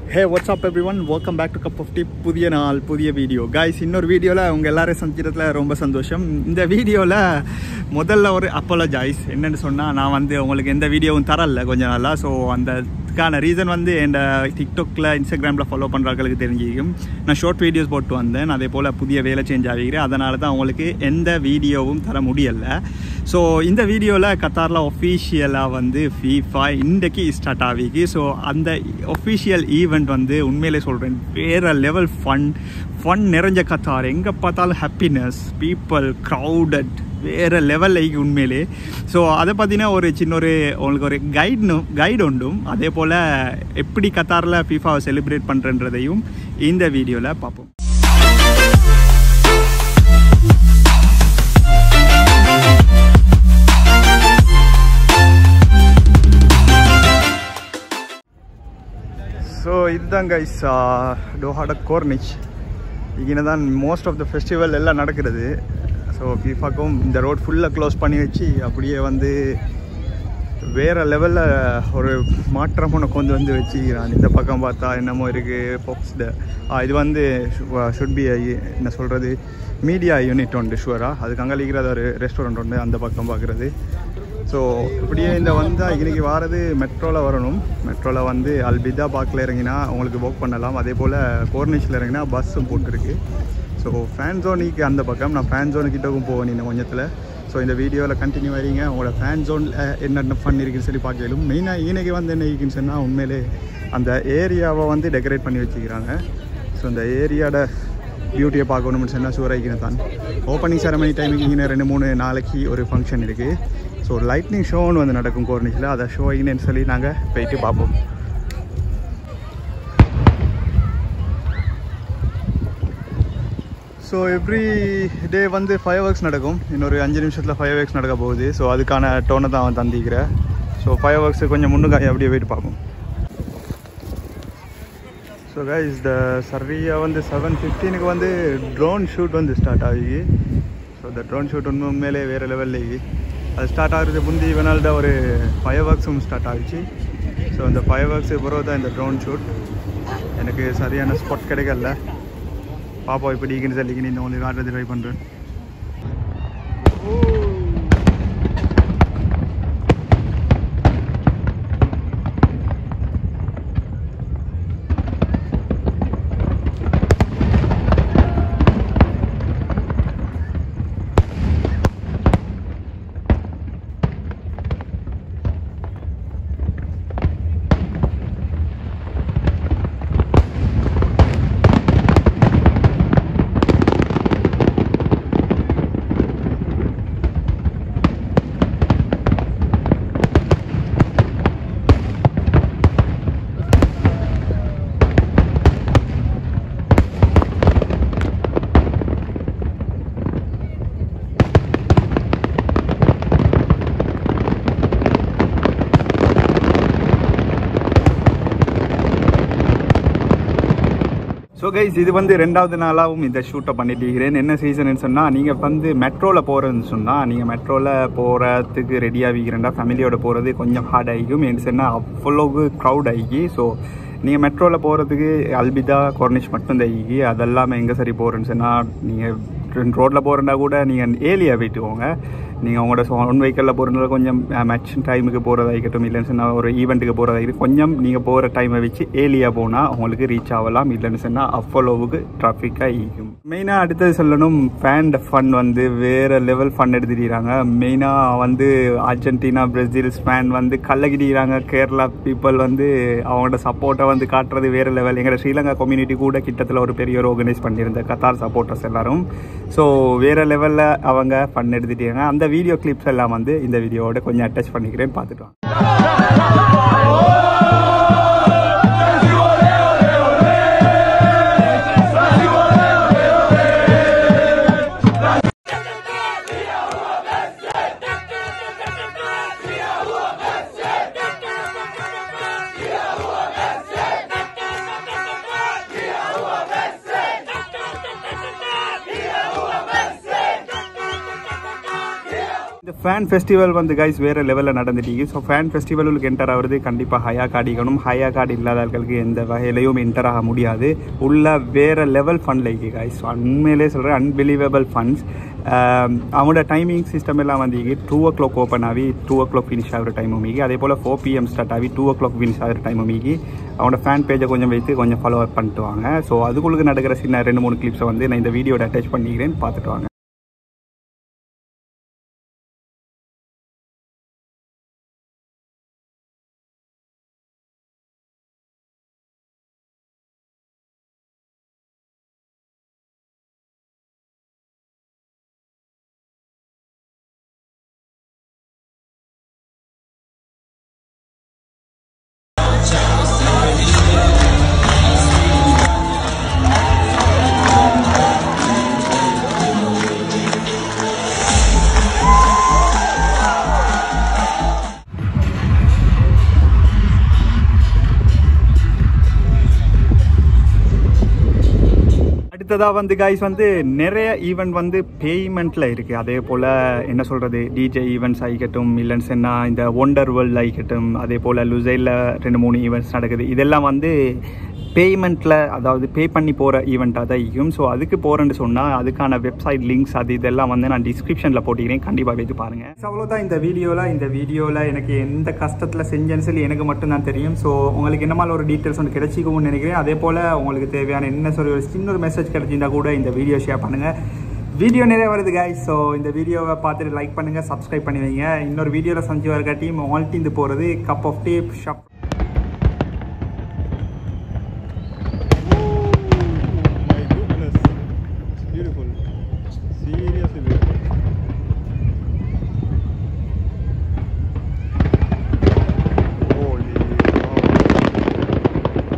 Hey, what's up everyone? Welcome back to Cup of Tea. புதிய நாள் புதிய video. Guys, இன்னொரு வீடியோல உங்க எல்லாரையும் சந்திக்கிறதுல ரொம்ப சந்தோஷம். இந்த வீடியோல முதல்ல ஒரு அப்பாலஜைஸ். என்னன்னு சொன்னா நான் உங்களுக்கு எந்த வீடியோவும் தரல கொஞ்ச நாளா. ஸோ அதுக்கான ரீசன் என் டிக்டாக்ல இன்ஸ்டாகிராமில் ஃபாலோ பண்ணுறவங்களுக்கு தெரிஞ்சிக்கும். நான் ஷார்ட் வீடியோஸ் போட்டு வந்தேன். அதே போல் புதிய வேலை சேஞ்ச் ஆகிக்கிறேன். அதனால தான் உங்களுக்கு எந்த வீடியோவும் தர முடியலை. ஸோ இந்த வீடியோவில் கத்தாரில் ஒஃபீஷியலாக FIFA இன்றைக்கு ஸ்டார்ட் ஆகிக்கு. ஸோ அந்த ஒஃபீஷியல் ஈவெண்ட் உண்மையிலே சொல்கிறேன் வேறு லெவல் ஃபன் நிறைஞ்ச கத்தார். எங்கே பார்த்தாலும் ஹாப்பினஸ், பீப்புள், க்ரௌடட், வேறு லெவலில் உண்மையிலே. ஸோ அதை பார்த்தீங்கன்னா உங்களுக்கு ஒரு கைடு உண்டும். அதே போல் எப்படி கத்தாரில் FIFAவை செலிப்ரேட் பண்ணுறன்றதையும் இந்த வீடியோவில் பார்ப்போம். ஸோ இதுதான் கைஸ் டோஹாட கோர்னிச். இங்கே தான் மோஸ்ட் ஆஃப் த ஃபெஸ்டிவல் எல்லாம் நடக்கிறது. ஸோ FIFAக்கும் இந்த ரோட் ஃபுல்லாக க்ளோஸ் பண்ணி வச்சு அப்படியே வேறு லெவலில் ஒரு மாற்றம் ஒன்று கொண்டு வச்சுக்கிறான். இந்த பக்கம் பார்த்தா என்னமோ இருக்குது ஃபோக்ஸ்டு. இது ஷுட் பி என்ன சொல்கிறது மீடியா யூனிட் உண்டு ஷுவராக. அதுக்கு அங்கே இருக்கிறது ஒரு ரெஸ்டாரண்ட் உண்டு அந்த பக்கம் பார்க்குறது. ஸோ இப்படியே இந்த இன்றைக்கி வாரது மெட்ரோவில் வரணும். மெட்ரோவில் அல்பிதா பார்க்கில் இறங்கினா உங்களுக்கு புக் பண்ணலாம். அதே போல் கோர்னிஷில் இறங்கினா பஸ்ஸும் போட்டிருக்கு. ஸோ ஃபேன் ஜோனுக்கு அந்த பக்கம் நான் ஃபேன் ஜோனுக்கிட்டவும் போவேன் இன்னும் கொஞ்சத்தில். ஸோ இந்த வீடியோவில் கண்டினியூ வரீங்க. உங்களோட ஃபேன் ஜோனில் என்னென்ன ஃபன் இருக்குன்னு சொல்லி பார்க்கலும். மெயினாக இன்றைக்கி என்ன இருக்குன்னு சொன்னால் உண்மையிலே அந்த ஏரியாவை டெக்கரேட் பண்ணி வச்சுக்கிறாங்க. ஸோ இந்த ஏரியாவோட பியூட்டியை பார்க்கணும்னு சொன்னால் சூறாய்க்கின தான். ஓப்பனிங் செரமனி டைமுக்கு இங்கே 2-3 நாளைக்கு ஒரு ஃபங்க்ஷன் இருக்குது. ஸோ லைட்னிங் ஷோன்னு நடக்கும் கோர்னிஷில். அதை ஷோ இங்கன்னு சொல்லி நாங்கள் போயிட்டு பார்ப்போம். So every day fireworks நடக்கும். இன்னொரு 5 நிமிஷத்தில் ஃபயர் ஒர்க்ஸ் நடக்க போகுது. ஸோ அதுக்கான டோனை தான் அவன் தந்திக்கிறேன். ஸோ ஃபயர் ஒர்க்ஸு கொஞ்சம் முன்னுக்காய் அப்படியே போயிட்டு பார்ப்போம். ஸோ கைஸ் இந்த சரியாக 7:15க்கு ட்ரோன் ஷூட் ஸ்டார்ட் ஆகி. ஸோ இந்த ட்ரோன் ஷூட் உண்மையிலே வேறு லெவலில் அது ஸ்டார்ட் ஆகிறது முந்தி இவனால்ட ஒரு ஃபயர் ஒர்க்ஸும் ஸ்டார்ட் ஆகிடுச்சு. ஸோ இந்த ஃபயர் ஒர்க்ஸு பிறகு தான் இந்த ட்ரோன் ஷூட். எனக்கு சரியான ஸ்பாட் கிடைக்கல. பாப்பா இப்போ டீக்குன்னு சொல்லிக்கின்னு இந்த உங்களுக்கு காட்டுறது ட்ரை பண்ணுறேன். ஸோ கைஸ் இது 2வது நாளாகவும் இந்த ஷூட்டை பண்ணிட்டு இருக்கிறேன். என்ன சீசன்னு சொன்னால் நீங்கள் மெட்ரோவில் போகிறதுன்னு சொன்னால் நீங்கள் மெட்ரோவில் போகிறதுக்கு ரெடி ஆகிக்கிறேன்டா ஃபேமிலியோட போகிறது கொஞ்சம் ஹார்ட் ஆகிக்கும். என்ன சொன்னால் அவ்வளோக்கு க்ரௌட் ஆகி. ஸோ நீங்கள் மெட்ரோவில் போகிறதுக்கு அல்பிதா கோர்னிஷ் மட்டும் தைக்கி. அதெல்லாமல் எங்கே சரி போகிறேன்னு சொன்னால் நீங்கள் ரோட்டில் போகிறதா கூட நீங்கள் ஏலியா போயிட்டு போங்க. நீங்கள் உங்களோட ஒன் வெஹிக்கிளில் போகிறதுனால கொஞ்சம் மேட்ச் டைமுக்கு போகிறதாகட்டும், இல்லைன்னு சொன்னால் ஒரு ஈவெண்ட்டுக்கு போகிறதாகட்டும் கொஞ்சம் நீங்கள் போகிற டைமை வச்சு ஏலியா போனால் உங்களுக்கு ரீச் ஆகலாம். இல்லைன்னு சொன்னால் அவ்வளோவுக்கு டிராஃபிக்காக ஈக்கும். மெயினாக அடுத்தது சொல்லணும் ஃபேன் ஃபன் வேறு லெவல் ஃபன் எடுத்துக்கிறாங்க. மெயினாக அர்ஜென்டினா, பிரேசில் ஃபேன் கள்ளகிடிக்கிறாங்க. கேரளா பீப்புள் அவங்களோட சப்போர்ட்டை காட்டுறது வேறு லெவல். எங்களோட ஸ்ரீலங்கா கம்யூனிட்டி கூட கிட்டத்தில் ஒரு பெரிய ஒரு ஆர்கனைஸ் பண்ணியிருந்த கத்தார் சப்போர்ட்டர்ஸ் எல்லாரும். ஸோ வேறு லெவலில் அவங்க ஃபன் எடுத்துட்டாங்க. அந்த வீடியோ கிளிப்ஸ் எல்லாம் இந்த வீடியோவோட கொஞ்சம் அட்டாச் பண்ணிக்கிறேன், பார்த்துட்டு வாங்க. ஃபேன் ஃபெஸ்டிவல் வந்து கைஸ் வேறு லெவலில் நடந்துட்டீங்க. ஸோ ஃபேன் ஃபெஸ்டிவலுக்கு என்டர் ஆகிறது கண்டிப்பாக ஹயா கார்டு இருக்கணும். ஹயா கார்டு இல்லாதவர்களுக்கு எந்த வகையிலையும் என்டர் ஆக முடியாது. உள்ள வேறு லெவல் ஃபண்ட் லைக்கு கைஸ். உண்மையிலே சொல்கிறேன், அன்பிலீவபிள் ஃபண்ட்ஸ். அவங்களோட டைமிங் சிஸ்டம் எல்லாம் வந்து 2 o'clock ஓப்பன் ஆகி 2 o'clock ஃபினிஷ் ஆகிற டைம் மீகி. அதே போல் 4 PM ஸ்டார்ட் ஆகி 2 o'clock ஃபினிஷ் ஆகிற டைம் மீகி. அவனோட ஃபேன் பேஜை கொஞ்சம் வைத்து கொஞ்சம் ஃபாலோ அப் பண்ணிட்டு வாங்க. ஸோ அதுக்குள்ளே நடக்கிற சின்ன 2-3 கிளிப்ஸை வந்து நான் இந்த வீடியோட அட்டாச் பண்ணிக்கிறேன், பார்த்துட்டு வாங்க. அடுத்ததாக வந்து கைஸ் வந்து நிறைய ஈவெண்ட் வந்து பேமெண்ட்டில் இருக்குது. அதே போல் என்ன சொல்கிறது, டிஜே ஈவெண்ட்ஸ் ஆகிக்கட்டும், இல்லைன்னு சொன்னால் இந்த ஒண்டர் வேர்ல்டு ஆகிக்கட்டும், அதே போல் லுசைலில் 2-3 ஈவெண்ட்ஸ் நடக்குது. இதெல்லாம் வந்து பேமெண்ட்டில், அதாவது பே பண்ணி போகிற ஈவெண்ட்டாக தான் இருக்கும். ஸோ அதுக்கு போகிறேன்னு சொன்னால் அதுக்கான வெப்சைட் லிங்க்ஸ் இதெல்லாம் வந்து நான் டிஸ்கிரிப்ஷனில் போட்டிக்கிறேன், கண்டிப்பாக வைத்து பாருங்கள். அவ்வளோதான் இந்த வீடியோவில் எனக்கு எந்த கஷ்டத்தில் செஞ்சேன்னு சொல்லி எனக்கு மட்டும்தான் தெரியும். ஸோ உங்களுக்கு என்ன மாதிரி ஒரு டீட்டெயில்ஸ் ஒன்று கிடைச்சிக்கும்னு நினைக்கிறேன். அதே போல் உங்களுக்கு தேவையான என்ன சொல்லி ஒரு சின்ன ஒரு மெசேஜ் கிடைச்சிருந்தா கூட இந்த வீடியோ ஷேர் பண்ணுங்கள். வீடியோ நிறைய வருது கைஸ். ஸோ இந்த வீடியோவை பார்த்துட்டு லைக் பண்ணுங்கள், சப்ஸ்கிரைப் பண்ணி வைங்க. இன்னொரு வீடியோவில் சஞ்சு வரக்காட்டியும் வாழ்த்திந்து போகிறது கப் ஆஃப் டீ ஷாப்.